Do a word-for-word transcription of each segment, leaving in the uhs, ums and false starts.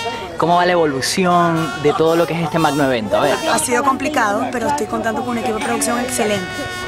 ¿Cómo va la evolución de todo lo que es este magno evento? A ver. Ha sido complicado, pero estoy contando con un equipo de producción excelente.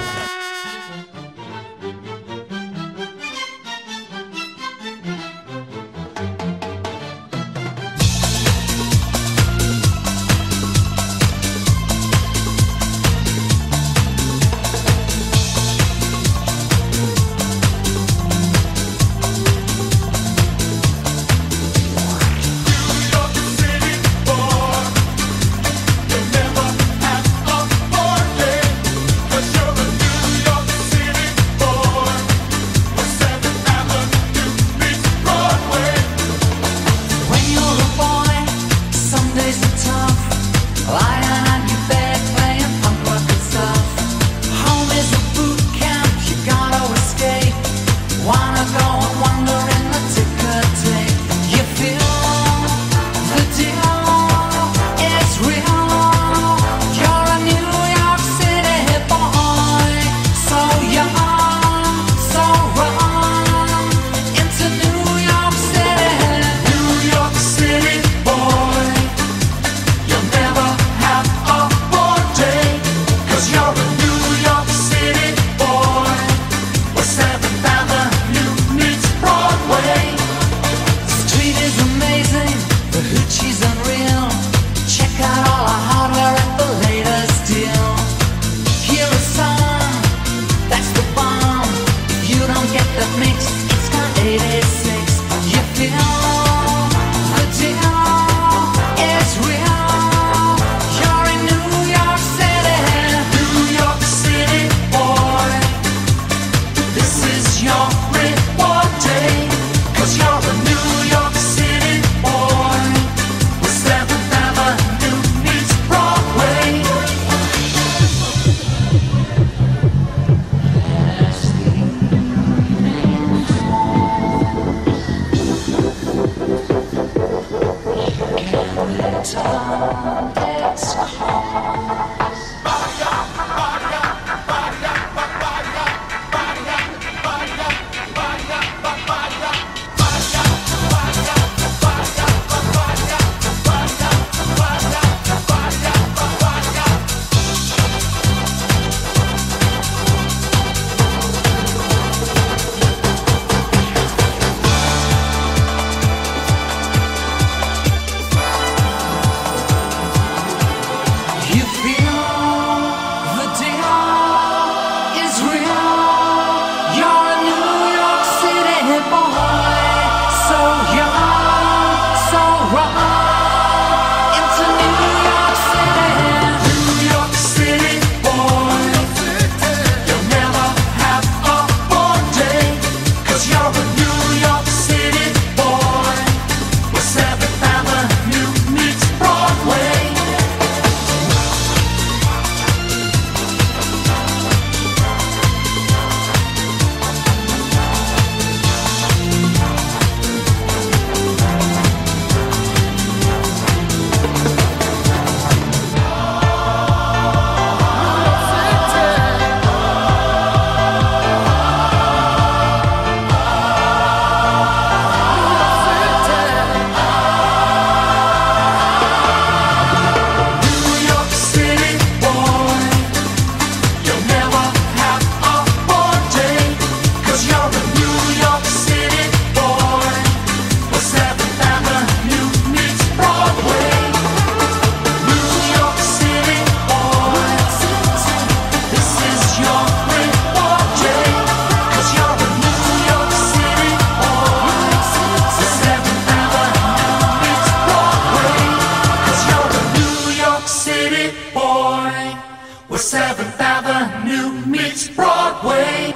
seventh Avenue meets Broadway.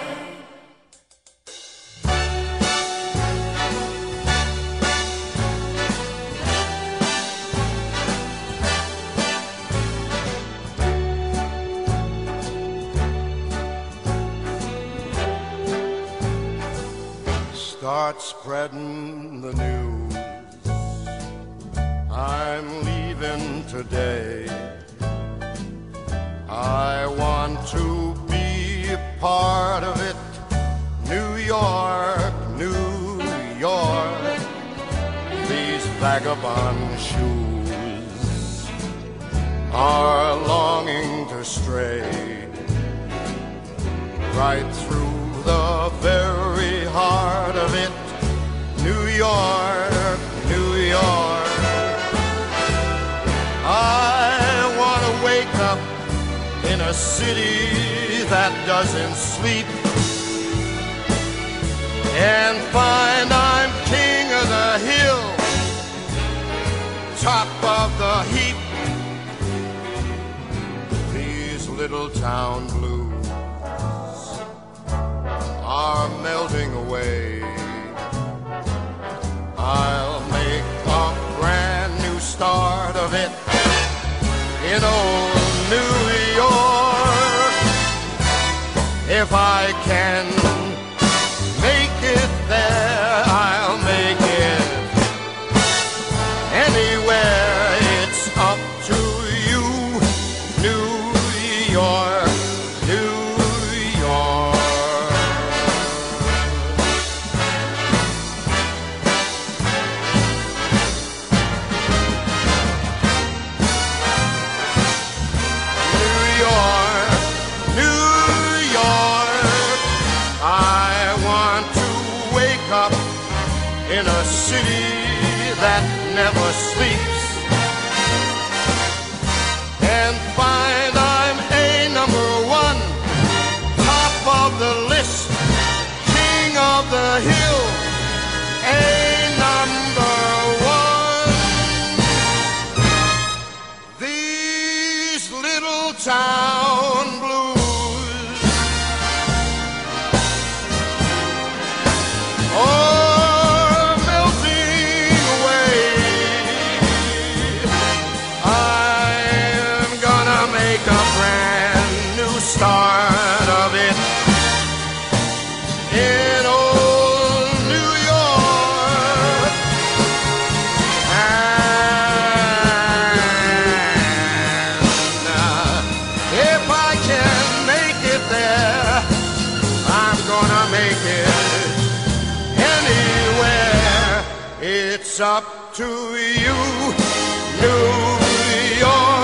Start spreading the news. I'm leaving today. I want to be a part of it. New York, New York. These vagabonds are longing to stray right through the very heart of it. New York, New York. I want to wake up in a city that doesn't sleep and find I'm king of the hill, top of the heap. These little town blues are melting away. I'll make a brand new start of it in old New York. If I can make it there, I'll make it anywhere. It's up to you, New York, New York. New York, New York. I want to wake up in a city that never sleeps and find I'm a number one, top of the list, king of the hill, a number one. These little town blues are melting away. I'm gonna make a brand new start of it in old New York. And uh, if I can make it there, I'm gonna make it anywhere. It's up to you, New York.